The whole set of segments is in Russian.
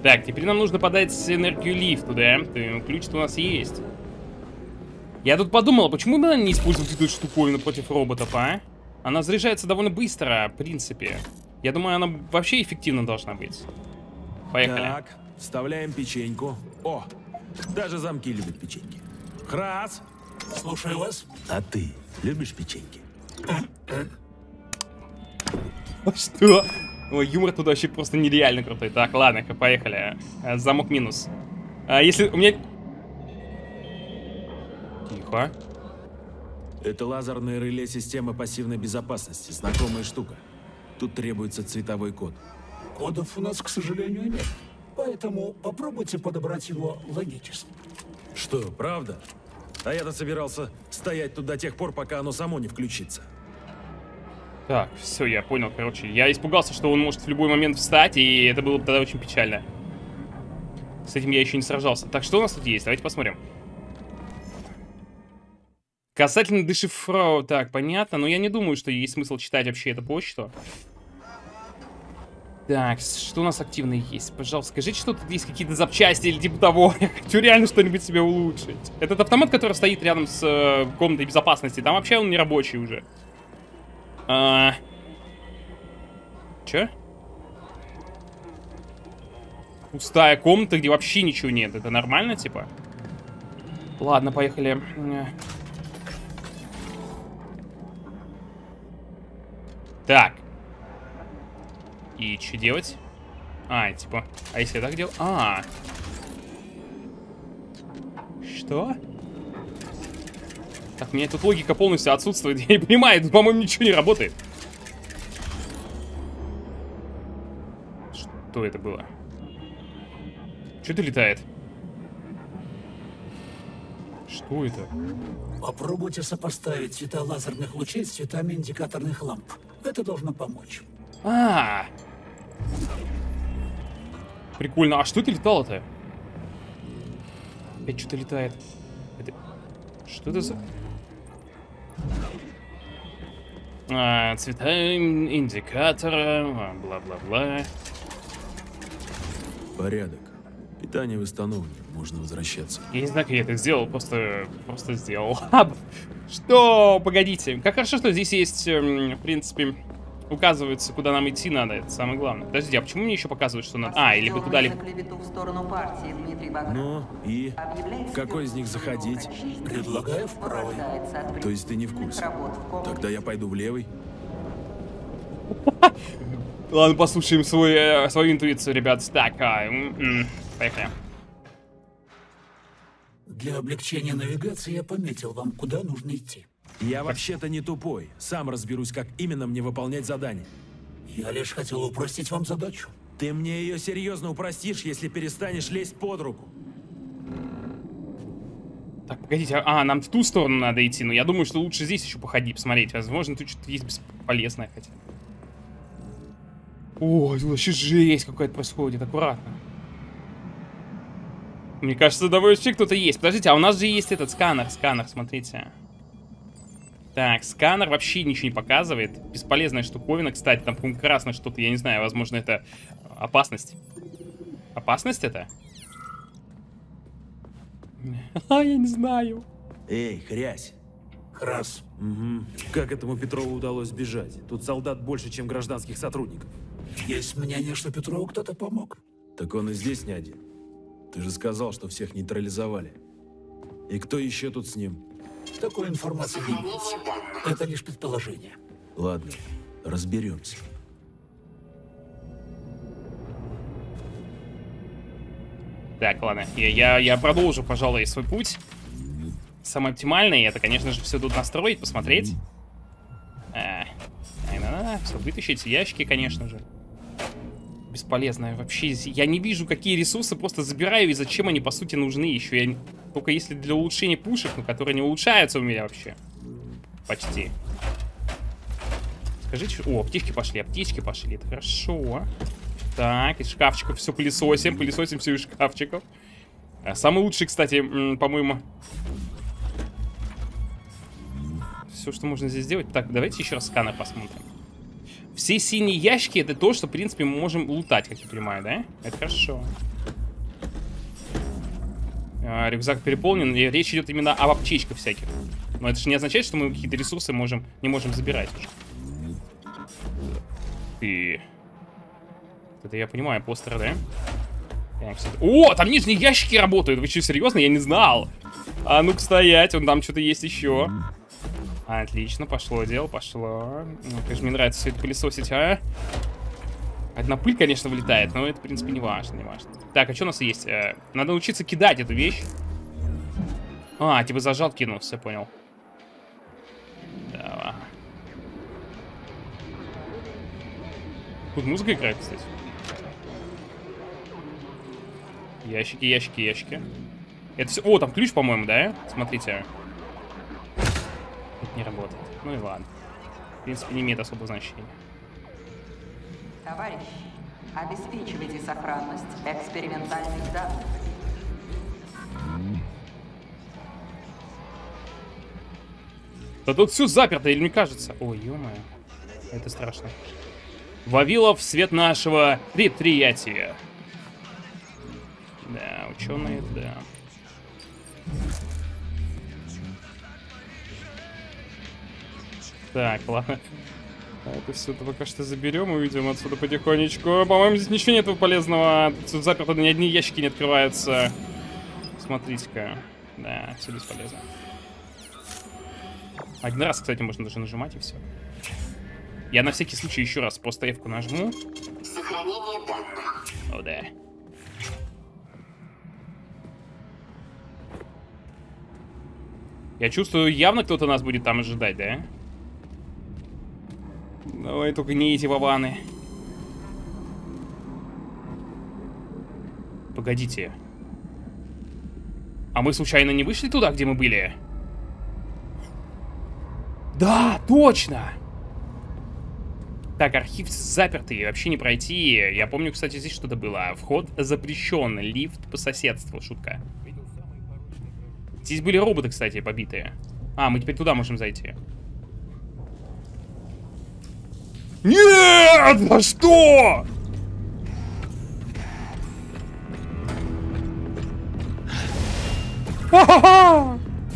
Так, теперь нам нужно подать энергию лифту, да? Ключ-то у нас есть. Я тут подумал, почему бы не использовать эту штуковину против роботов, а? Она заряжается довольно быстро, в принципе. Я думаю, она вообще эффективна должна быть. Поехали. Так, вставляем печеньку. О, даже замки любят печеньки. Храс! Слушаю вас. А ты любишь печеньки? Что? Ой, юмор тут вообще просто нереально крутой. Так, ладно, поехали. Замок минус. Если у меня... Тихо. Это лазерное реле системы пассивной безопасности. Знакомая штука. Тут требуется цветовой код. Кодов у нас, к сожалению, нет. Поэтому попробуйте подобрать его логически. Что, правда? А я-то собирался стоять тут до тех пор, пока оно само не включится. Так, все, я понял, короче. Я испугался, что он может в любой момент встать, и это было бы тогда очень печально. С этим я еще не сражался. Так, что у нас тут есть? Давайте посмотрим. Касательно дешифрова... Так, понятно. Но я не думаю, что есть смысл читать вообще эту почту. Так, что у нас активно есть? Пожалуйста, скажите, что тут есть какие-то запчасти или типа того. Я хочу реально что-нибудь себе улучшить. Этот автомат, который стоит рядом с комнатой безопасности, там вообще он не рабочий уже. Чё? Пустая комната, где вообще ничего нет. Это нормально, типа? Ладно, поехали. Так. И что делать? Типа... А если я так делаю? Что? Так, у меня тут логика полностью отсутствует. Я не понимаю, тут, по-моему, ничего не работает. Что это было? Что-то летает. Что это? Попробуйте сопоставить цвета лазерных лучей с цветами индикаторных ламп. Это должно помочь. Прикольно. А что это летало-то? Опять что-то летает. Это... Что это за... цвета индикатора, бла-бла-бла. Порядок. Питание восстановлено. Можно возвращаться. Я не знаю, как я это сделал, просто сделал. Что? Погодите. Как хорошо, что здесь есть, в принципе, указывается, куда нам идти надо. Это самое главное. Подождите, а почему мне еще показывают, что надо... или бы куда-либо... Ну, и? В какой из них заходить? Предлагаю в правый. То есть ты не в курсе? Тогда я пойду в левый. Ладно, послушаем свою интуицию, ребят. Так, поехали. Для облегчения навигации я пометил вам, куда нужно идти. Я вообще-то не тупой. Сам разберусь, как именно мне выполнять задание. Я лишь хотел упростить вам задачу. Ты мне ее серьезно упростишь, если перестанешь лезть под руку. Так, погодите, нам в ту сторону надо идти. Но я думаю, что лучше здесь еще походить, посмотреть. Возможно, тут что-то есть бесполезное хотя. Ой, тут вообще жесть какая-то происходит. Аккуратно. Мне кажется, вообще кто-то есть. Подождите, а у нас же есть этот сканер, смотрите. Так, сканер вообще ничего не показывает. Бесполезная штуковина, кстати, там, по-моему, красное что-то, я не знаю, возможно, это опасность. Опасность это? Я не знаю. Эй, хрясь. Храс. Угу. Как этому Петрову удалось сбежать? Тут солдат больше, чем гражданских сотрудников. Есть мнение, что Петрову кто-то помог. Так он и здесь не один. Ты же сказал, что всех нейтрализовали. И кто еще тут с ним? Такой информации не имеется. Это лишь предположение. Ладно, разберемся. Так, ладно, я продолжу, пожалуй, свой путь. Самый оптимальный, это, конечно же, все тут настроить, посмотреть. Все вытащить, ящики, конечно же. Бесполезно вообще. Я не вижу, какие ресурсы просто забираю и зачем они, по сути, нужны еще. Я... Только если для улучшения пушек, но которые не улучшаются у меня вообще. Почти. Скажите, о, аптечки пошли, это хорошо. Так, из шкафчиков все пылесосим все из шкафчиков. Самый лучший, кстати, по-моему... Все, что можно здесь сделать. Так, давайте еще раз сканер посмотрим. Все синие ящики это то, что, в принципе, мы можем лутать, как я понимаю, да? Это хорошо. Рюкзак переполнен, и речь идет именно об аптечках всяких. Но это же не означает, что мы какие-то ресурсы не можем забирать уже. И... Это я понимаю, постеры, да? О, там нижние ящики работают. Вы что, серьезно? Я не знал. А ну-ка стоять, вон там что-то есть еще. Отлично, пошло дело, пошло. Ну, конечно, мне нравится все это пылесосить, а? Одна пыль, конечно, вылетает, но это, в принципе, не важно, не важно. Так, а что у нас есть? Надо учиться кидать эту вещь. А, типа зажал, кинул, все понял. Давай. Тут музыка играет, кстати. Ящики, ящики, ящики. Это все... О, там ключ, по-моему, да? Смотрите. Это не работает. Ну и ладно. В принципе, не имеет особого значения. Товарищ, обеспечивайте сохранность экспериментальных данных. Да тут все заперто, или мне кажется? Ой, ё-моё. Это страшно. Вавилов, свет нашего предприятия. Да, ученые, да. Так, ладно. Это все пока что заберем и уйдем отсюда потихонечку. По-моему, здесь ничего нету полезного. Тут заперто, ни одни ящики не открываются. Смотрите-ка. Да, все бесполезно. Один раз, кстати, можно даже нажимать и все. Я на всякий случай еще раз просто F-ку нажму. Сохранение данных. О, да. Я чувствую, явно кто-то нас будет там ожидать, да? Давай только не эти вованы. Погодите. А мы случайно не вышли туда, где мы были? Да, точно! Так, архив запертый, вообще не пройти. Я помню, кстати, здесь что-то было. Вход запрещен, лифт по соседству, шутка. Здесь были роботы, кстати, побитые. А, мы теперь туда можем зайти. Нет! А что? Ха-ха-ха!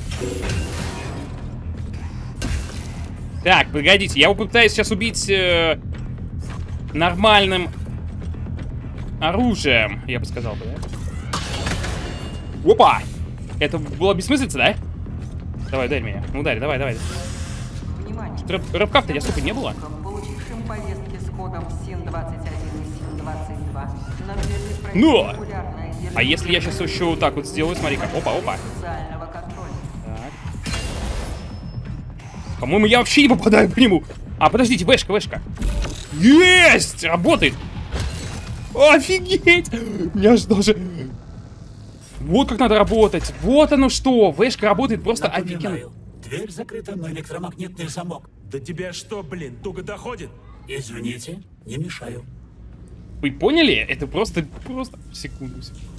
Так, погодите, я попытаюсь сейчас убить нормальным оружием, я бы сказал бы, да? Опа! Это было бессмыслица, да? Давай, ударь меня. Ну, ударь, давай, давай. Внимание. Рыбкав-то я, сука, не было? Получившим повестки с кодом СИН-21 и СИН-22 надлежит пройти Но! регулярное А если я сейчас еще вот так вот сделаю, смотри-ка. Опа, опа. социального контроля. Так. По-моему, я вообще не попадаю по нему. А, подождите, вешка, вешка. Есть! Работает! Офигеть! Я ж даже... Вот как надо работать. Вот оно что. Вешка работает просто офигенно. Напоминаю, дверь закрыта на электромагнитный замок. До тебя что, блин, туго доходит? Извините, не мешаю. Вы поняли? Это просто... Секунду.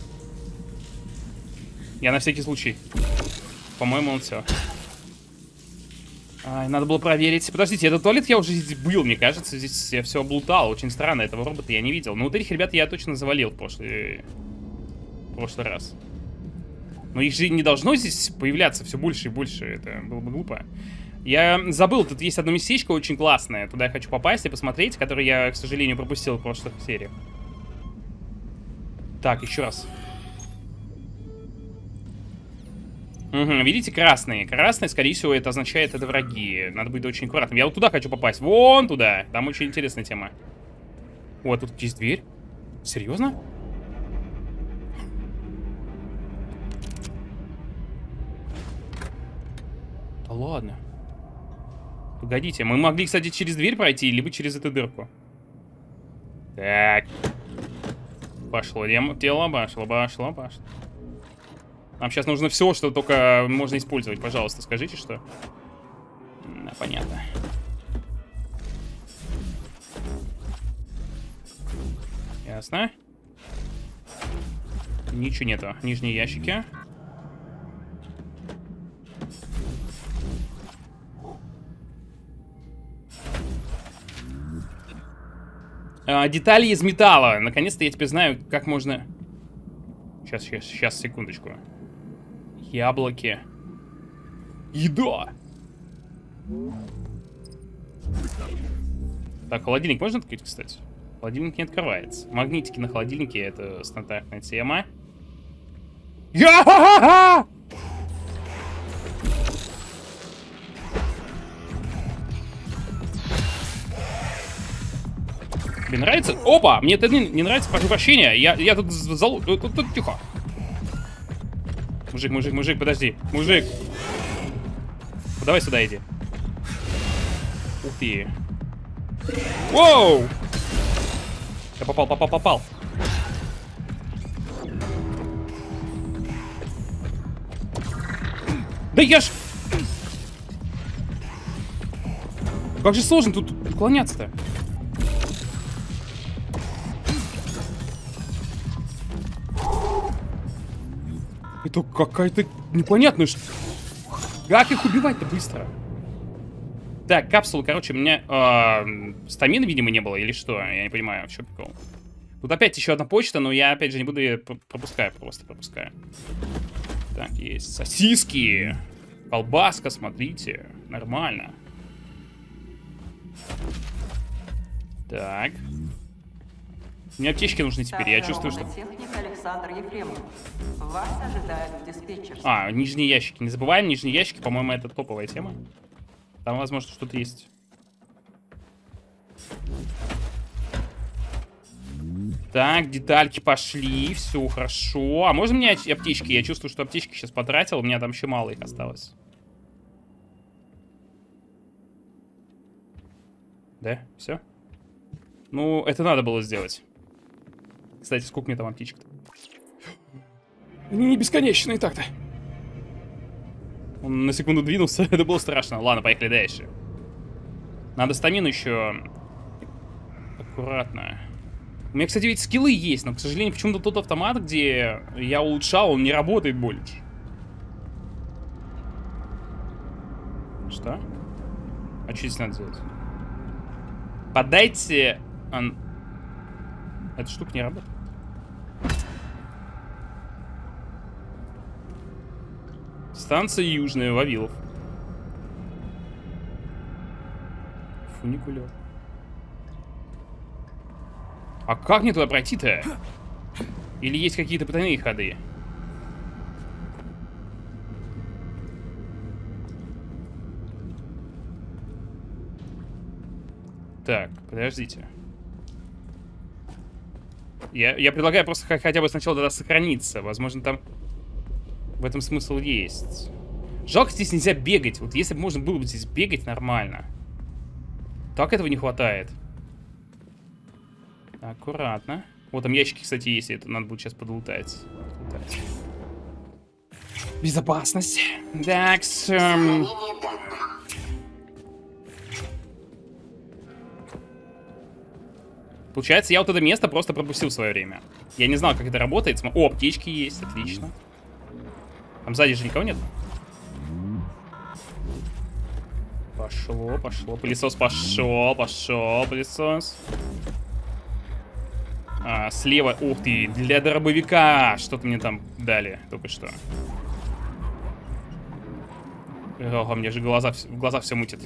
Я на всякий случай. По-моему, он все. Надо было проверить. Подождите, этот туалет я уже здесь был, мне кажется. Здесь я все облутал. Очень странно, этого робота я не видел. Но вот этих ребят я точно завалил в прошлый раз. Но их же не должно здесь появляться все больше и больше. Это было бы глупо. Я забыл, тут есть одно местечко очень классное. Туда я хочу попасть и посмотреть, которое я, к сожалению, пропустил в прошлых сериях. Так, еще раз. Угу, видите, красные. Красные, скорее всего, это означает, это враги. Надо быть очень аккуратным. Я вот туда хочу попасть. Вон туда. Там очень интересная тема. О, тут есть дверь. Серьезно? Да ладно. Погодите, мы могли, кстати, через дверь пройти, либо через эту дырку. Так. Пошло дело, пошло. Нам сейчас нужно все, что только можно использовать. Пожалуйста, скажите, что... Да, понятно. Ясно. Ничего нету. Нижние ящики. Детали из металла. Наконец-то я теперь знаю, как можно... Сейчас, секундочку. Яблоки. Еда! Так, холодильник можно открыть, кстати? Холодильник не открывается. Магнитики на холодильнике — это стандартная тема. Я-ха-ха-ха! Тебе нравится? Опа! Мне это не нравится, прошу прощения. Я тут тут тихо. Мужик, подожди. Мужик. Давай сюда иди. Ух ты. Воу! Я попал. Да я ж... Как же сложно тут уклоняться-то. Это какая-то непонятная... Как их убивать-то быстро? Так, капсулы, короче, у меня стамины, видимо, не было, или что? Я не понимаю, в чем прикол. Тут опять еще одна почта, но я, опять же, не буду ее пропускаю. Так, есть сосиски. Колбаска, смотрите. Нормально. Так. Мне аптечки нужны теперь, я чувствую, что... Техник Александр Ефремов. Вас ожидает в диспетчерской. А, нижние ящики. Не забываем, нижние ящики, по-моему, это топовая тема. Там, возможно, что-то есть. Так, детальки пошли, все хорошо. А можно мне аптечки? Я чувствую, что аптечки сейчас потратил, у меня там еще мало их осталось. Да? Все? Ну, это надо было сделать. Кстати, сколько мне там аптечек-то? Они не бесконечные так-то. Он на секунду двинулся, это было страшно. Ладно, поехали дальше. Надо стамину еще... Аккуратно. У меня, кстати, ведь скиллы есть, но, к сожалению, почему-то тот автомат, где я улучшал, он не работает больше. Что? А что здесь надо делать? Подайте... Эта штука не работает. Станция Южная, Вавилов. Фуникулер. А как мне туда пройти-то? Или есть какие-то потайные ходы? Так, подождите. Я предлагаю просто хотя бы сначала тогда сохраниться. Возможно, там в этом смысл есть. Жалко, здесь нельзя бегать. Вот если бы можно было бы здесь бегать нормально. Так этого не хватает. Аккуратно. Вот там ящики, кстати, есть. Это надо будет сейчас подлутать. Безопасность. Так, получается, я вот это место просто пропустил в свое время. Я не знал, как это работает. О, аптечки есть, отлично. Там сзади же никого нет. Пошло. Пылесос пошел, пылесос. А, слева, ух ты, для дробовика. Что-то мне там дали только что. О, мне же глаза все мутят.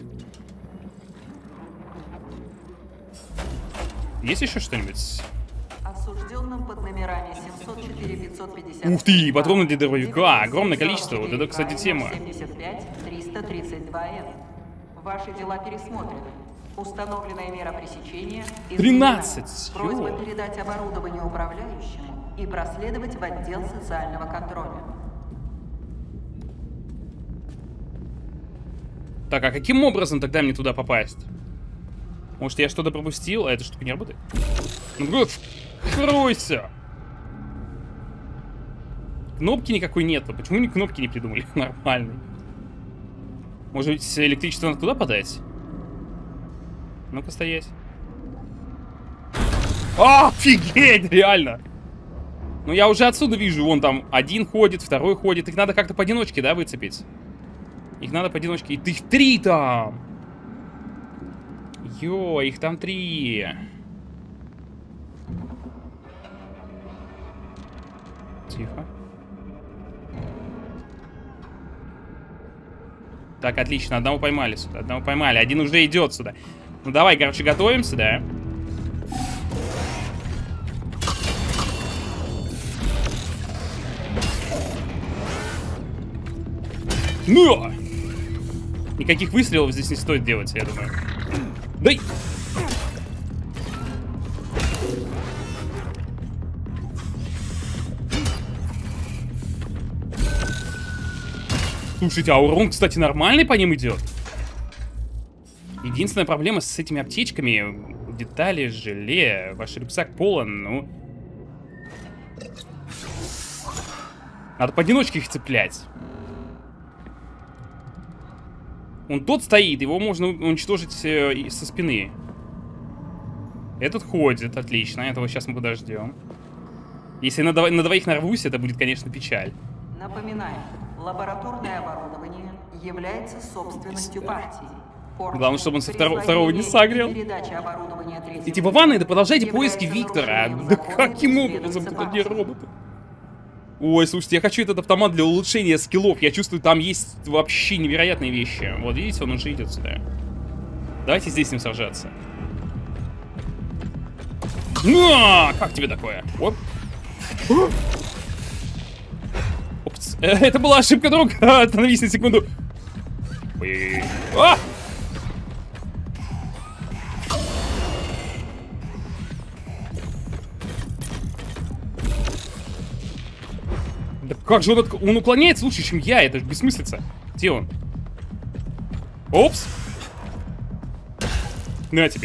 Есть еще что-нибудь? Осужденным под номерами 704-550. Ух ты, патроны для дробовика. Огромное количество. Вот это, кстати, тема. 75-332Н. Ваши дела пересмотрены. Установленная мера пресечения... 13. Просьба передать оборудование управляющему и проследовать в отдел социального контроля. Так, а каким образом тогда мне туда попасть? Может, я что-то пропустил, а эта штука не работает? Ну, откройся! Кнопки никакой нету. Почему ни кнопки не придумали? Нормальный. Может быть, электричество надо туда подать? Ну-ка, стоять. Офигеть, реально! Ну, я уже отсюда вижу, вон там один ходит, второй ходит. Их надо как-то поодиночке, да, выцепить? Их надо поодиночке. И их 3 там! Ё, их там 3. Тихо. Так, отлично, одного поймали сюда, одного поймали. Один уже идет сюда. Ну давай, короче, готовимся, да? Ну! Никаких выстрелов здесь не стоит делать, я думаю. Дай! Слушайте, а урон, кстати, нормальный по ним идет. Единственная проблема с этими аптечками. Детали, желе. Ваш рюкзак полон, ну... Надо поодиночке их цеплять. Он тот стоит, его можно уничтожить со спины. Этот ходит, отлично. Этого сейчас мы подождем. Если на двоих нарвусь, это будет, конечно, печаль. Напоминаю, лабораторное оборудование является собственностью партии. Главное, чтобы он со второго не согрел. И типа, ванны, да продолжайте поиски Виктора. Да каким образом тут одни роботы? Ой, слушайте, я хочу этот автомат для улучшения скиллов. Я чувствую, там есть вообще невероятные вещи. Вот, видите, он уже идет сюда. Давайте здесь с ним сражаться. На! Как тебе такое? Оп. Опс. Это была ошибка, друг. Остановись на секунду. Ой-ой-ой. А! Да как же он уклоняется лучше, чем я? Это же бессмыслица. Где он? Опс. На тебе.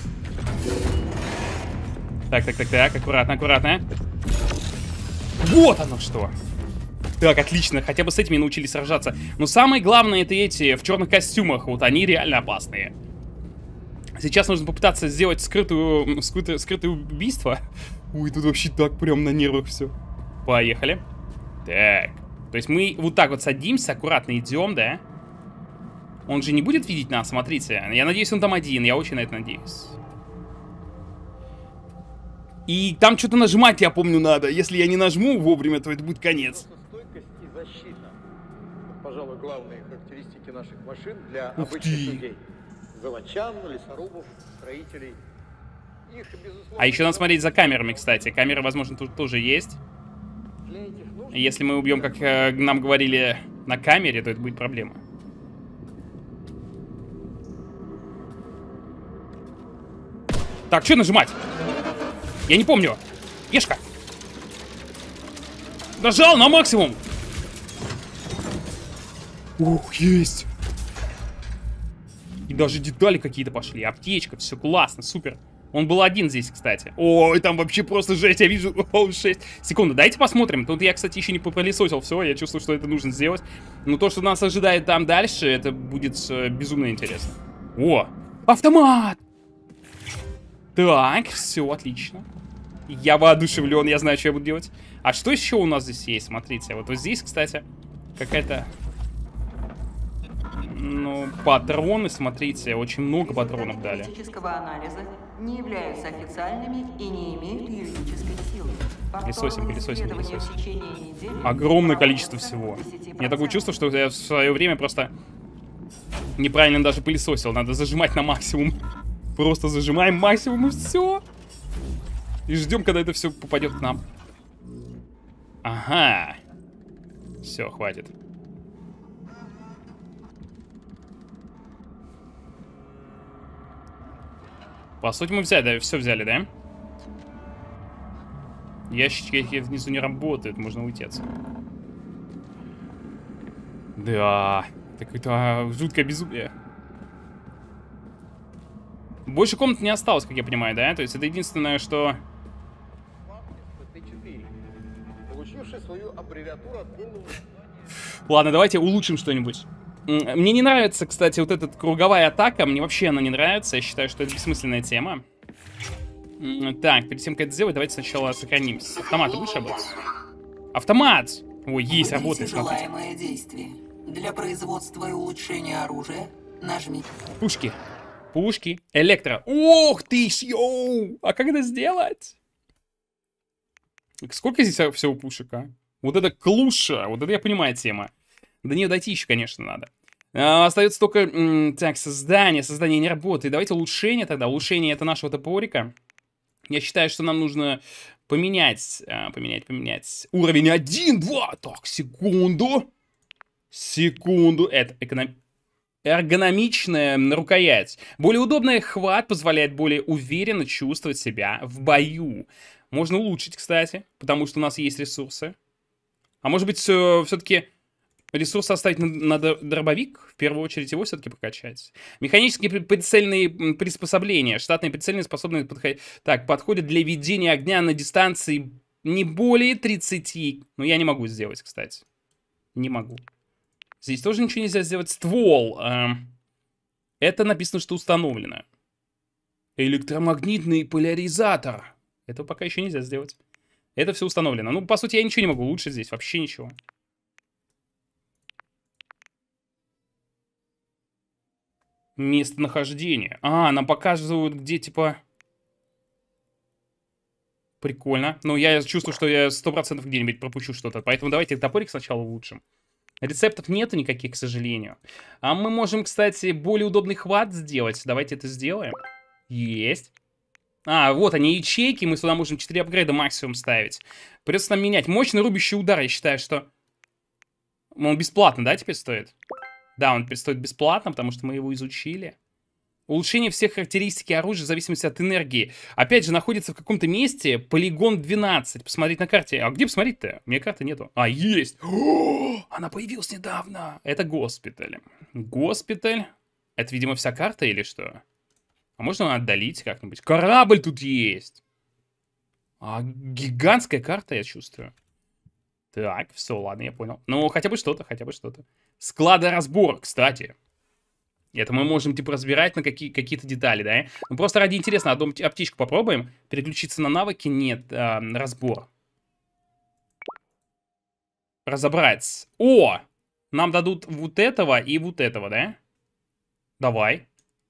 Так, аккуратно, аккуратно. Вот оно что. Так, отлично, хотя бы с этими научились сражаться. Но самое главное, это эти в черных костюмах. Вот они реально опасные. Сейчас нужно попытаться сделать скрытое убийство. Ой, тут вообще так прям на нервах все. Поехали. Так. То есть мы вот так вот садимся, аккуратно идем, да? Он же не будет видеть нас, смотрите. Я надеюсь, он там один, я очень на это надеюсь. И там что-то нажимать, я помню, надо. Если я не нажму вовремя, то это будет конец. Стойкость и защита. Пожалуй, главные характеристики наших машин для обычных людей. Заводчан, лесорубов, строителей. Их, безусловно, а еще надо смотреть за камерами, кстати. Камеры, возможно, тут тоже есть. Если мы убьем, как нам говорили, на камере, то это будет проблема. Так, что нажимать? Я не помню. Ешка. Нажал на максимум. Ух, есть. И даже детали какие-то пошли. Аптечка, все классно, супер. Он был один здесь, кстати. Ой, там вообще просто жесть, я вижу. О, 6. Секунду, дайте посмотрим. Тут я, кстати, еще не попылесосил все. Я чувствую, что это нужно сделать. Но то, что нас ожидает там дальше, это будет безумно интересно. О, автомат! Так, все, отлично. Я воодушевлен, я знаю, что я буду делать. А что еще у нас здесь есть? Смотрите, вот здесь, кстати, какая-то... Ну, патроны, смотрите, очень много патронов дали. Анализа не являются официальными и не имеют юридической силы. Пылесосим. Огромное количество всего. У меня такое чувство, что я в свое время просто неправильно даже пылесосил. Надо зажимать на максимум. Просто зажимаем максимум и все. И ждем, когда это все попадет к нам. Ага. Все, хватит. По сути, мы взяли, да, все взяли, да? Ящички внизу не работают, можно уйти отсюда. Да, это какое-то жуткое безумие. Больше комнат не осталось, как я понимаю, да? То есть это единственное, что... Ладно, давайте улучшим что-нибудь. Мне не нравится, кстати, вот эта круговая атака. Мне вообще она не нравится. Я считаю, что это бессмысленная тема. Так, перед тем, как это сделать, давайте сначала сохранимся. Автомат, ты будешь работать? Автомат! Ой, есть, работает, смотрите. Желаемое действие. Для производства и улучшения оружия нажмите. Пушки. Пушки. Электро. Ох ты ж, йоу! А как это сделать? Сколько здесь всего пушек, а? Вот это клуша, вот это я понимаю тема. До нее дойти еще, конечно, надо. Остается только... так, создание не работает. Давайте улучшение тогда. Улучшение это нашего топорика. Я считаю, что нам нужно поменять уровень 1, 2. Так, секунду. Это эргономичная рукоять. Более удобный хват позволяет более уверенно чувствовать себя в бою. Можно улучшить, кстати, потому что у нас есть ресурсы. А может быть, все-таки ресурсы оставить на дробовик? В первую очередь его все-таки прокачать. Механические прицельные приспособления. Штатные прицельные способны подходят для ведения огня на дистанции не более 30. Но я не могу сделать, кстати. Не могу. Здесь тоже ничего нельзя сделать. Ствол. Это написано, что установлено. Электромагнитный поляризатор. Этого пока еще нельзя сделать. Это все установлено. Ну, по сути, я ничего не могу улучшить здесь. Вообще ничего. Местонахождение. Нам показывают, где, типа... Прикольно. Но я чувствую, что я 100% где-нибудь пропущу что-то. Поэтому давайте топорик сначала улучшим. Рецептов нету никаких, к сожалению. А мы можем, кстати, более удобный хват сделать. Давайте это сделаем. Есть. Вот они, ячейки. Мы сюда можем 4 апгрейда максимум ставить. Придется нам менять. Мощный рубящий удар, я считаю, что... Он бесплатно, да, теперь стоит? Да, он теперь стоит бесплатно, потому что мы его изучили. Улучшение всех характеристик оружия в зависимости от энергии. Опять же, находится в каком-то месте полигон 12. Посмотреть на карте. А где посмотреть-то? У меня карты нету. Есть! Она появилась недавно. Это госпиталь. Госпиталь. Это, видимо, вся карта или что? А можно отдалить как-нибудь? Корабль тут есть. Гигантская карта, я чувствую. Так, все, ладно, я понял. Ну, хотя бы что-то, Складоразбор, кстати. Это мы можем, типа, разбирать на какие-то детали, да? Ну, просто ради интересно, одну аптечку попробуем. Переключиться на навыки? Нет, разбор. Разобрать. Нам дадут вот этого и вот этого, да? Давай.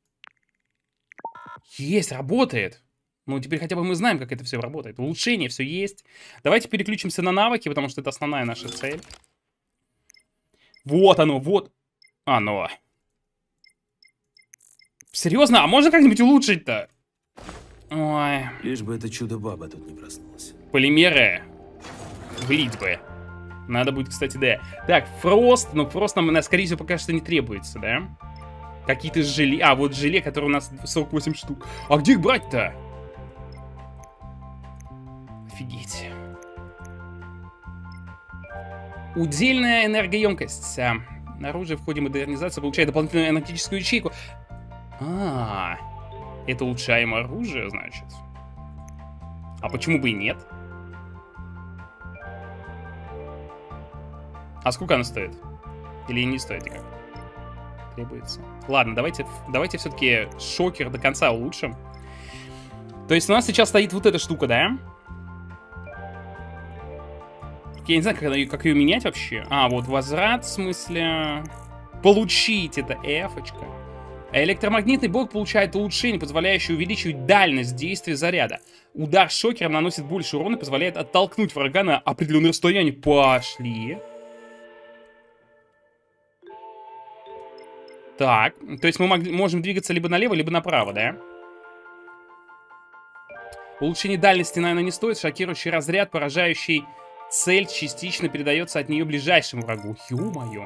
Есть, работает. Ну, теперь хотя бы мы знаем, как это все работает. Улучшение все есть. Давайте переключимся на навыки, потому что это основная наша цель. Вот оно, вот. Оно. Серьезно? А можно как-нибудь улучшить-то? Ой. Лишь бы это чудо-баба тут не проснулась. Полимеры. Влить бы. Надо будет, кстати, да. Так, фрост. Но фрост нам, скорее всего, пока что не требуется, да? Какие-то желе. Вот желе, которое у нас 48 штук. А где их брать-то? Офигеть. Удельная энергоемкость. Оружие в ходе модернизации получает дополнительную энергетическую ячейку. Это улучшаемое оружие, значит. А почему бы и нет? А сколько оно стоит? Или не стоит никак? Требуется. Ладно, давайте все-таки шокер до конца улучшим. То есть у нас сейчас стоит вот эта штука, да? Я не знаю, как ее менять вообще. Вот возврат, в смысле... Получить, это F-очка. Электромагнитный блок получает улучшение, позволяющее увеличивать дальность действия заряда. Удар шокером наносит больше урона и позволяет оттолкнуть врага на определенное расстояние. Пошли. Так, то есть мы можем двигаться либо налево, либо направо, да? Улучшение дальности, наверное, не стоит. Шокирующий разряд, поражающий цель, частично передается от нее ближайшему врагу. Ё-моё.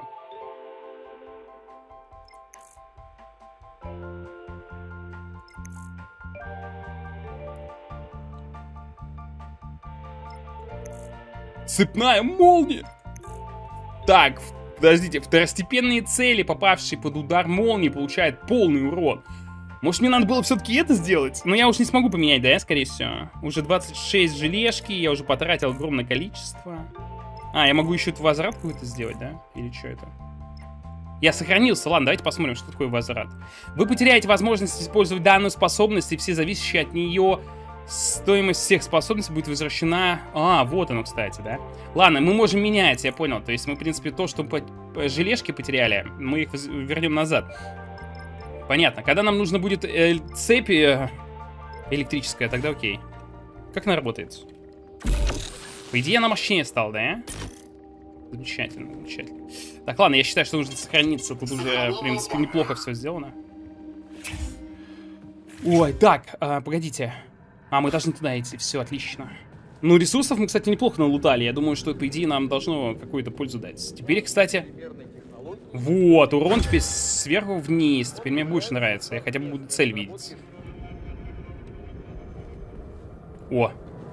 Цепная молния. Так, подождите. Второстепенные цели, попавшие под удар молнии, получают полный урон. Может, мне надо было все-таки это сделать? Но я уж не смогу поменять, да, скорее всего. Уже 26 желешки, я уже потратил огромное количество. Я могу еще этот возврат какой-то сделать, да? Или что это? Я сохранился. Ладно, давайте посмотрим, что такое возврат. Вы потеряете возможность использовать данную способность, и все зависящие от нее стоимость всех способностей будет возвращена... вот оно, кстати, да? Ладно, мы можем менять, я понял. То есть мы, в принципе, то, что желешки потеряли, мы их вернем назад. Понятно. Когда нам нужно будет цепь электрическая, тогда окей. Как она работает? По идее, она мощнее стала, да? Замечательно, замечательно. Так, ладно, я считаю, что нужно сохраниться. Тут уже, в принципе, неплохо все сделано. Ой, так, погодите. Мы должны туда идти, все, отлично. Ну, ресурсов мы, кстати, неплохо налутали. Я думаю, что, по идее, нам должно какую-то пользу дать. Теперь, кстати... Вот, урон теперь сверху вниз. Теперь мне больше нравится. Я хотя бы буду цель видеть. О.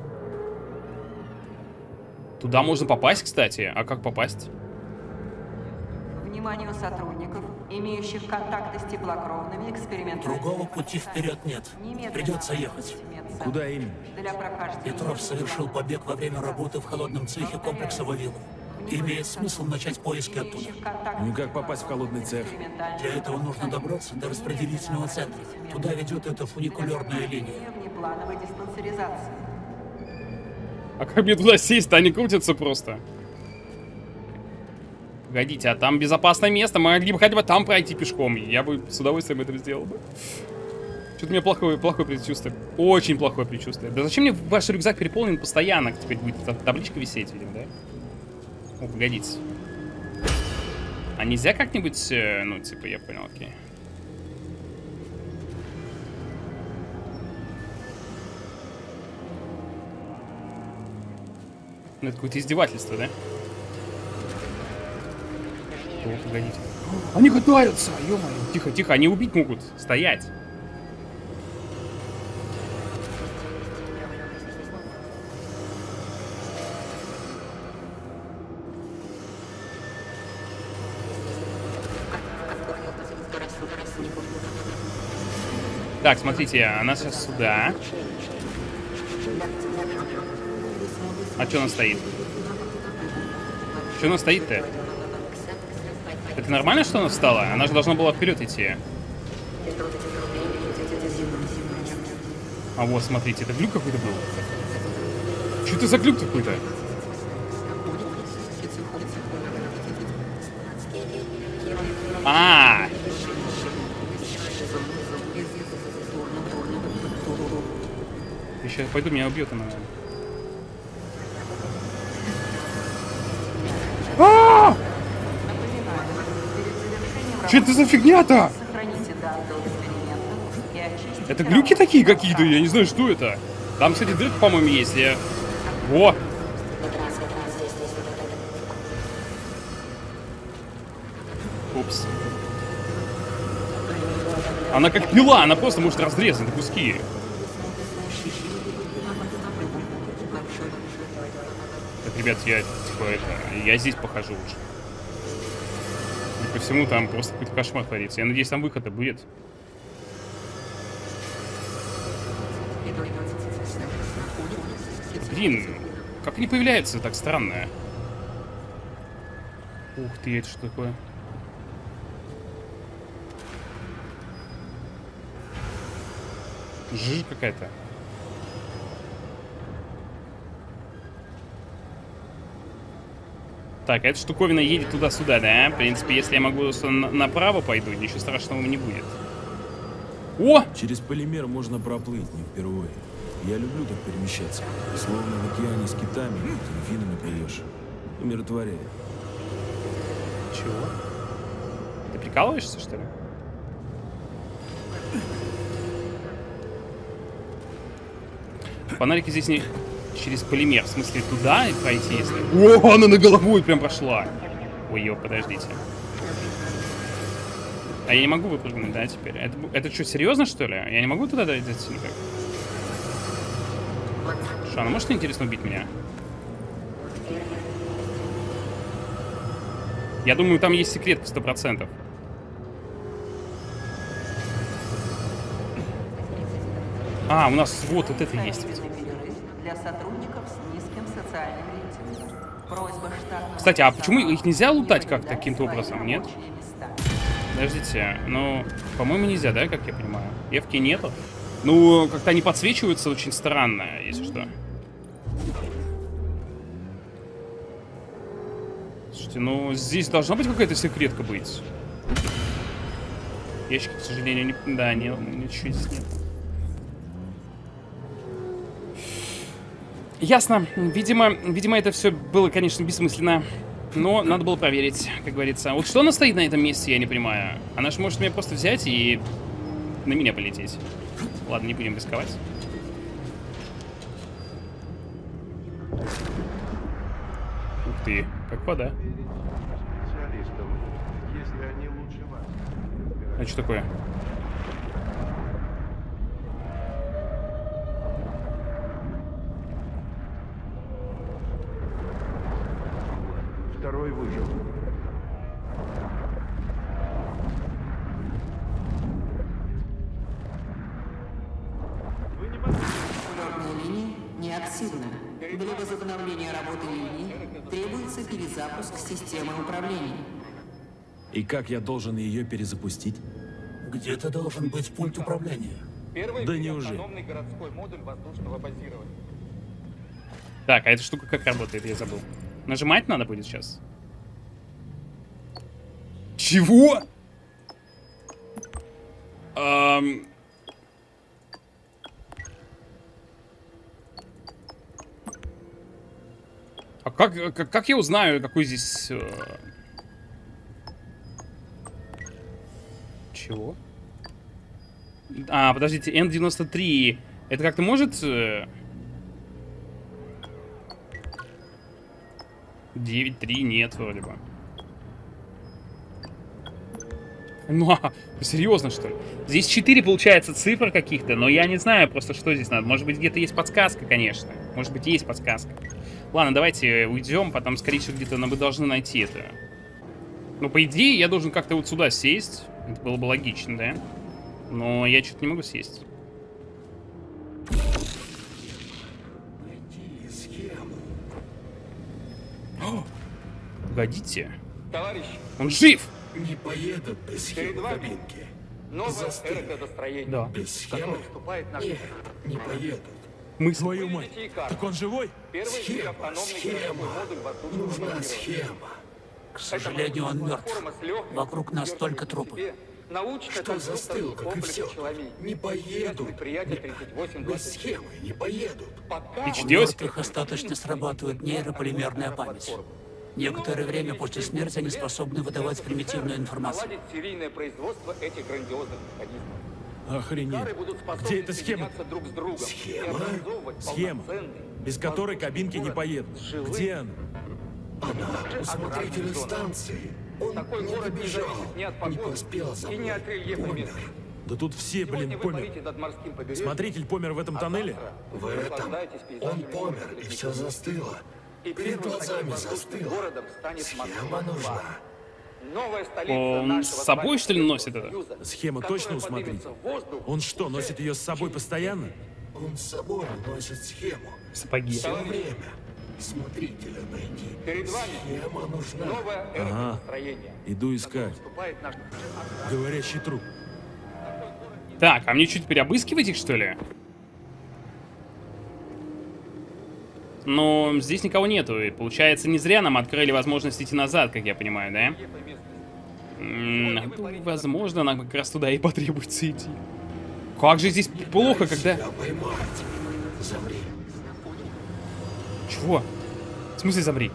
Туда можно попасть, кстати. А как попасть? Вниманию сотрудников, имеющих контакты с теплокровными экспериментами. Другого пути вперед нет. Придется ехать. Куда именно? Для прохождения. Петров совершил побег во время работы в холодном цехе комплекса Вавилов. Имеет смысл начать поиски оттуда. Ну как попасть в холодный цех? Для этого нужно добраться до распределительного центра. Туда ведет эта фуникулерная линия. Внеплановой диспансеризации. А как мне туда сесть-то? Они крутятся просто. Погодите, а там безопасное место. Мы могли бы хотя бы там пройти пешком. Я бы с удовольствием это сделал бы. Что-то у меня плохое предчувствие. Очень плохое предчувствие. Да зачем мне ваш рюкзак переполнен постоянно? Теперь будет табличка висеть, видимо, да? О, погодите. А нельзя как-нибудь... Ну, типа, я понял, окей. Ну, это какое-то издевательство, да? О, погодите. Они катаются! Ё-моё. Тихо, тихо, они убить могут. Стоять. Так, смотрите, она сейчас сюда. А что она стоит? Что она стоит-то? Это нормально, что она встала? Она же должна была вперед идти. А вот, смотрите, это глюк какой-то был. Что это за глюк какой-то? А! Сейчас пойду, меня убьет она. А! Что это за фигня-то? Это глюки такие какие-то, я не знаю, что это. Там, кстати, дырка, по-моему, есть. Во! Упс. Она как пила, она просто может разрезать на куски. Так, ребят, я типа я здесь похожу лучше. И по всему там просто какой-то кошмар творится. Я надеюсь, там выхода будет. Блин, как они появляются так странно? Ух ты, это что такое? Жижа какая-то. Так, эта штуковина едет туда-сюда, да? В принципе, если я могу направо пойду, ничего страшного не будет. О! Через полимер можно проплыть, не впервые. Я люблю так перемещаться. Словно в океане с китами, дельфинами плывешь. Умиротворяет. Чего? Ты прикалываешься, что ли? Фонарики здесь не... Через полимер. В смысле, туда и пройти, если... О, она на головой прям прошла. Ой, ё, подождите. А я не могу выпрыгнуть, да, теперь? Это что, серьезно, что ли? Я не могу туда дойти никак? Что, она может, интересно, убить меня? Я думаю, там есть секретка 100%. А, у нас вот это есть. Для сотрудников с низким социальным рейтингом. Просьба штатного... Кстати, а почему их нельзя лутать как таким-то образом, нет? Подождите, ну, по-моему, нельзя, да, как я понимаю? Эвки нету. Ну, как-то они подсвечиваются очень странно, если что. Слушайте, ну, здесь должна быть какая-то секретка быть. Ящики, к сожалению, не... Да, ничего здесь нет. Ясно. Видимо, это все было, конечно, бессмысленно. Но надо было проверить, как говорится. Вот что она стоит на этом месте, я не понимаю. Она же может меня просто взять и на меня полететь. Ладно, не будем рисковать. Ух ты, как вода. А что такое? Второй выжил. Популярная линия неактивна. Для возобновления работы линии требуется перезапуск системы управления. И как я должен ее перезапустить? Где-то должен быть пульт управления. Первый Да неужели? автономный городской модуль воздушного базирования. Так, а эта штука как работает, я забыл. Нажимать надо будет сейчас? Чего? А как я узнаю, какой здесь... Чего? А, подождите, N93. Это как-то может... 9.3 нет, вроде бы. Ну, серьезно, что ли? Здесь 4, получается, цифр каких-то, но я не знаю просто, что здесь надо. Может быть, где-то есть подсказка, конечно. Может быть, есть подсказка. Ладно, давайте уйдем, потом, скорее всего, где-то мы должны найти это. Ну, по идее, я должен как-то вот сюда сесть. Это было бы логично, да? Но я что-то не могу сесть. О, погодите. Товарищ, Он жив! Не поедут без перед схемы вами кабинки. новое Застыли. эргодостроение. Да. Без схемы? Которое вступает на... Нет, не поедут. Мы Твою мать. Выведите и карту. Так он живой? Первый Схема, автономный схема. городской модуль воздушного Нужна базирования. схема. К Это сожалению, он мертв. платформа с легкой, Вокруг нас держащей только в трупы. себе научно Что застыл, как и все. Не поедут. Предприятие Без 3820. схемы не поедут. Пока Ты У чтёте? мертвых остаточно срабатывает нейрополимерная память. Некоторое время после смерти они способны выдавать примитивную информацию. наладить серийное производство этих грандиозных механизмов. Охренеть. Кары будут способны Где эта схема? соединяться друг с другом и Схема? организовывать Схема, полноценный без которой воздушный кабинки не город поедут. с живым, Где она? Она у смотрителя станции. Он Такой не город не добежал, зависит ни от не погоды поспел за и не мной. от рельефа Помер. местности. Да тут все, Сегодня блин, вы помер. парите над морским побережьем, Смотритель помер в этом а тоннеле? завтра В вы этом наслаждаетесь он пейзажами помер, и ледников. все застыло. И Перед первым глазами таким воздушным застыло. городом станет Схема Москва. нужна. Новая столица Он нашего с собой, что ли, Советского носит это? Союза, Схема которая точно у поднимется смотрителя? в воздух Он что, носит ее с собой постоянно? Он с собой носит схему. Сапоги. Все время. Смотрителя найти. Перед вами Схема нужна. новое эргостроение. Иду искать. Вступает наш... Говорящий труп. Так, а мне что, теперь обыскивать их, что ли? Но здесь никого нету, и получается, не зря нам открыли возможность идти назад, как я понимаю, да? Возможно, нам как раз туда и потребуется идти. Как же здесь плохо, когда... Тебя поймать. Замри. Чего? В смысле замри?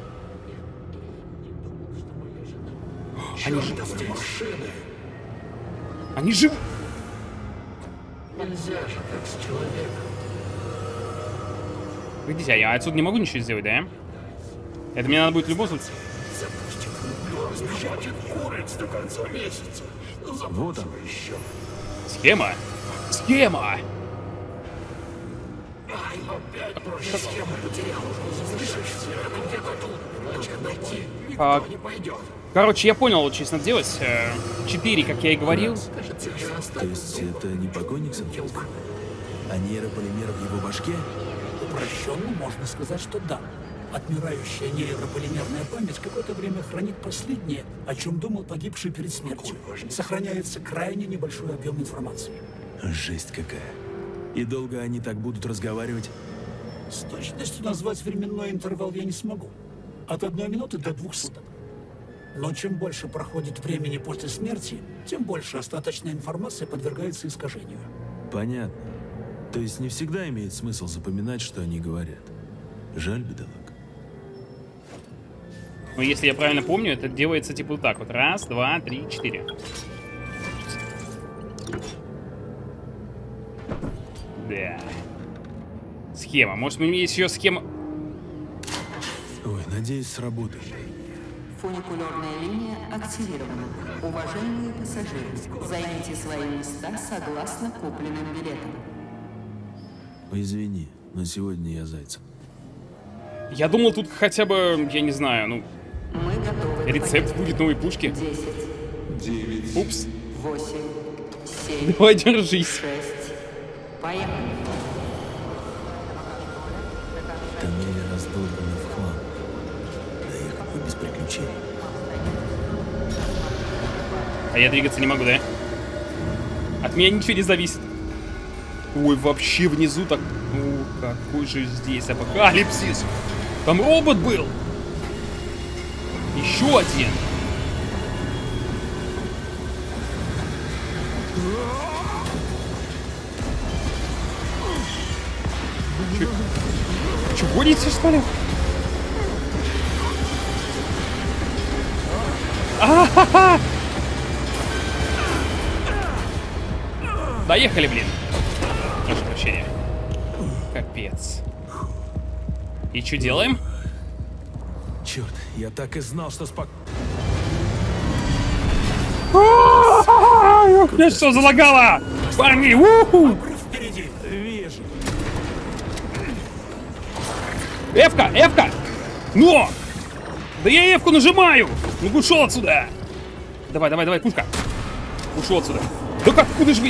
Они же... Чёртовы машины. Они живы! Нельзя же так с человеком. Погодите, а я отсюда не могу ничего сделать, да? Это мне надо будет в любом случае... Запустим разбежать куриц до конца месяца. Вот он. Еще. Схема! Схема! Ай, опять просто схему потерял. Слышишь, она где-то тут. Иначе найти никто не пойдет. Короче, я понял, что здесь надо делать. 4, как я и говорил. Кажется, я То оставил. есть это не покойник Елка. а нейрополимер в его башке? Упрощенно можно сказать, что да. Отмирающая нейрополимерная память какое-то время хранит последнее, о чем думал погибший перед смертью. Сохраняется крайне небольшой объем информации. Жесть какая. И долго они так будут разговаривать? С точностью назвать временной интервал я не смогу. От 1 минуты до 2 суток. Но чем больше проходит времени после смерти, тем больше остаточная информация подвергается искажению. Понятно. То есть не всегда имеет смысл запоминать, что они говорят. Жаль, бедолаг. Но если я правильно помню, это делается типа вот так вот. Раз, два, три, 4. Да. Схема. Может, у меня есть еще схема... Ой, надеюсь, сработает. Фуникулерная линия активирована. Уважаемые пассажиры, займите свои места согласно купленным билетам. Извини, но сегодня я зайцем. Я думал, тут хотя бы, я не знаю, ну... Мы готовы. Рецепт будет новой пушки. 10, 9. Упс. 8, 7, Давай, держись. 6. Поехали. Тоннели раздолбаны в хлам. Доехать бы без приключений. А я двигаться не могу, да? От меня ничего не зависит. Ой, вообще внизу так... Ну, какой же здесь апокалипсис. Там робот был. Еще один. Че, гоните, что ли? А-ха-ха! Доехали, блин. Прошу прощения. Капец. И что делаем? Черт, я так и знал, что Меня что залагало? Парни, уху! Обрыв впереди. Вижу. Эвка, Эвка! Но! Да я Эвку нажимаю! Ну ушел отсюда! Давай, давай, давай, пушка! Ушел отсюда. Да как, куда же вы?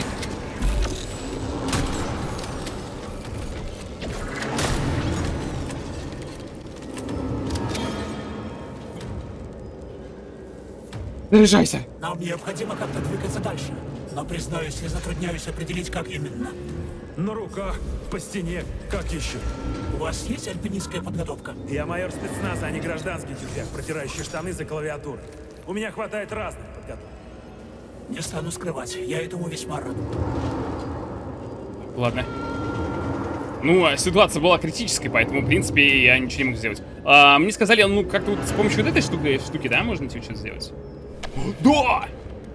Заряжайся! Нам необходимо как-то двигаться дальше. Но, признаюсь, я затрудняюсь определить, как именно. На руках, по стене, как еще? У вас есть альпинистская подготовка? Я майор спецназа, а не гражданский тюфяк, протирающий штаны за клавиатурой. У меня хватает разных подготовок. Не стану скрывать, я этому весьма рад. Ладно. Ну, а ситуация была критической, поэтому, в принципе, я ничего не мог сделать. Мне сказали, ну, как-то вот с помощью вот этой штуки, да, можно типа что-то сделать? Да!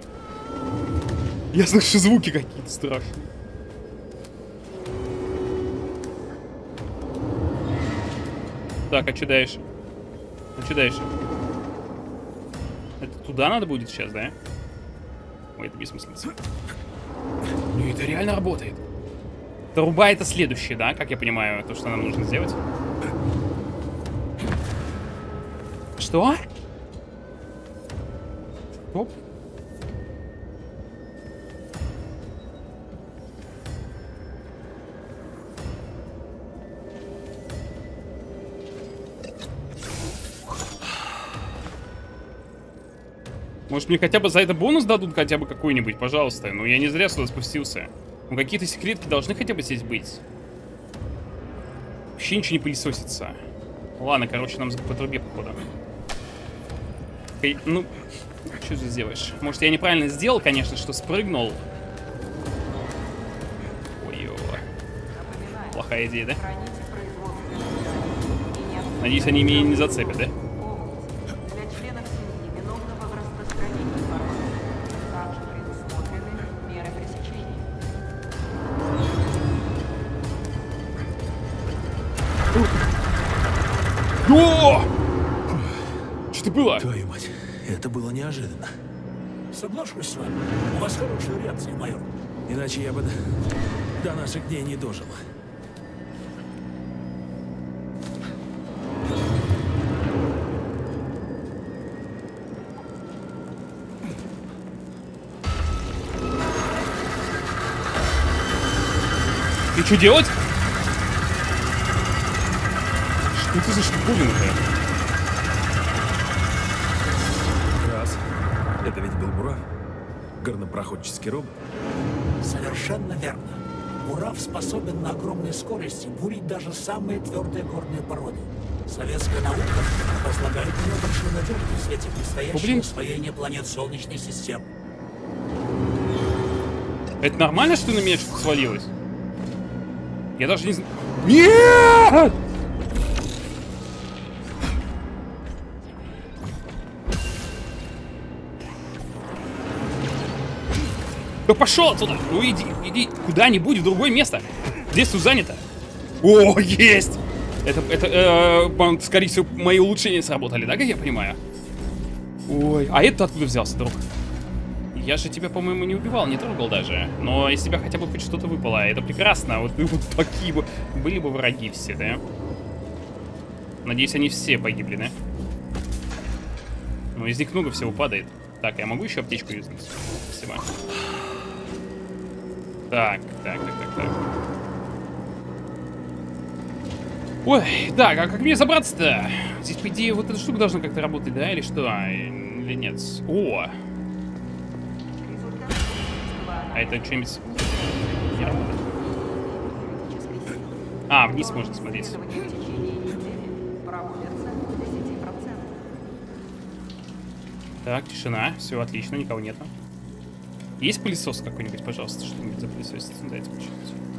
Я слышу звуки какие-то страшные. Так, а что дальше? А что дальше? Это туда надо будет сейчас, да? Ой, это бессмыслица. Ну, это реально работает. Труба это следующее, да? Как я понимаю, то, что нам нужно сделать. Что? Стоп. Может, мне хотя бы за это бонус дадут хотя бы какой-нибудь, пожалуйста. Ну, я не зря сюда спустился. Ну, какие-то секретки должны хотя бы здесь быть. Вообще ничего не пылесосится. Ладно, короче, нам по трубе, походу. Ну, что ты сделаешь? Может, я неправильно сделал, конечно, что спрыгнул. Ой-ой. Плохая идея, да? Надеюсь, они меня не зацепят, да? Для членов семьи, виновного в распространении информации, также предусмотрены меры пресечения. О! Что это было? Твою мать, это было неожиданно. Соглашусь с вами. У вас хорошая реакция, майор. Иначе я бы до наших дней не дожил. И что делать? Что это за штуковина-то? Раз. Это ведь был Бурав. Горнопроходческий робот. Совершенно верно. Бурав способен на огромной скорости бурить даже самые твердые горные породы. Советская наука возлагает на него большую надежду в свете предстоящего освоения планет Солнечной системы. Это нормально, что на меня что-то свалилось? Я даже не знаю. Нет! Да пошел отсюда! Ну иди куда-нибудь в другое место. Здесь тут занято. О, есть! Это скорее всего, мои улучшения сработали, да, как я понимаю? Ой, а это откуда взялся, друг? Я же тебя, по-моему, не убивал, не трогал даже. Но из тебя хотя бы хоть что-то выпало. Это прекрасно. Вот такие бы были бы враги все, да? Надеюсь, они все погибли, да? Ну, из них много всего падает. Так, я могу еще аптечку юзнуть? Спасибо. Так. Ой, так, а как мне забраться-то? Здесь, по идее, вот эта штука должна как-то работать, да? Или что? Или нет? О! А это что-нибудь не работает? А, вниз можно смотреть. Так, тишина. Все отлично, никого нету. Есть пылесос какой-нибудь, пожалуйста? Что-нибудь запылесосить? Дайте почитать.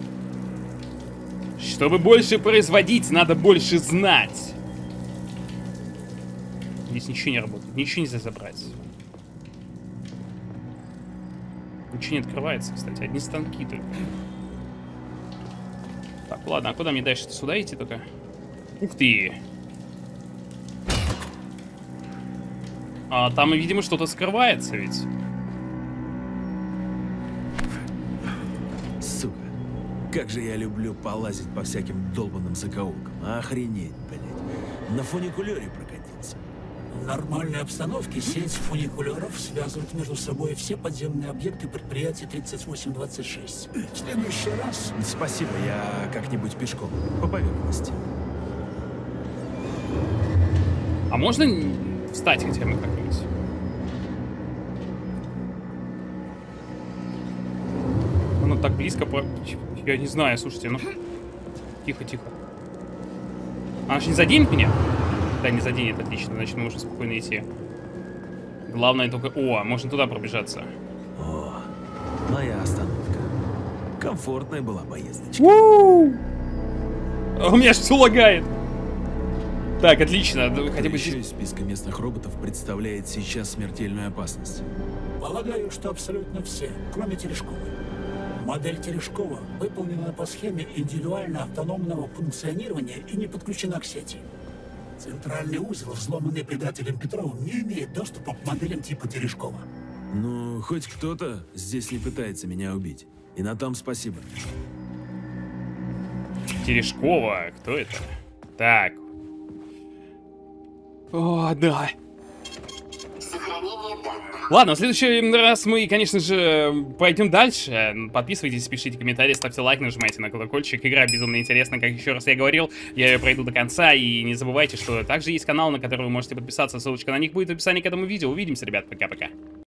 Чтобы больше производить, надо больше знать. Здесь ничего не работает. Ничего нельзя забрать. Ничего не открывается, кстати. Одни станки только. Так, ладно, а куда мне дальше-то? Сюда идти только? Ух ты! А там, видимо, что-то скрывается ведь. Сука. Как же я люблю полазить по всяким долбанным закоулкам. Охренеть, блядь. На фуникулере прокатиться. В нормальной обстановке сеть фуникулеров связывает между собой все подземные объекты предприятия 3826. В следующий раз... Спасибо, я как-нибудь пешком. По поверхности. А можно встать хотя бы как-нибудь? Оно так близко по... Я не знаю, слушайте, ну... Тихо. Она же не заденет меня? Да, не заденет, отлично, значит, можно спокойно идти. Главное только... О, можно туда пробежаться. О, моя остановка. Комфортная была поездочка. А у меня все лагает. Так, отлично. Хотя бы еще из списка местных роботов представляет сейчас смертельную опасность. Полагаю, что абсолютно все, кроме Терешковой. Модель Терешкова выполнена по схеме индивидуально автономного функционирования и не подключена к сети. Центральный узел, взломанный предателем Петровым, не имеет доступа к моделям типа Терешкова. Ну, хоть кто-то здесь не пытается меня убить. И на том спасибо. Терешкова, кто это? Так. О, да. Ладно, в следующий раз мы, конечно же, пойдем дальше. Подписывайтесь, пишите комментарии, ставьте лайк, нажимайте на колокольчик. Игра безумно интересна, как еще раз я говорил. Я ее пройду до конца. И не забывайте, что также есть канал, на который вы можете подписаться. Ссылочка на них будет в описании к этому видео. Увидимся, ребят. Пока-пока.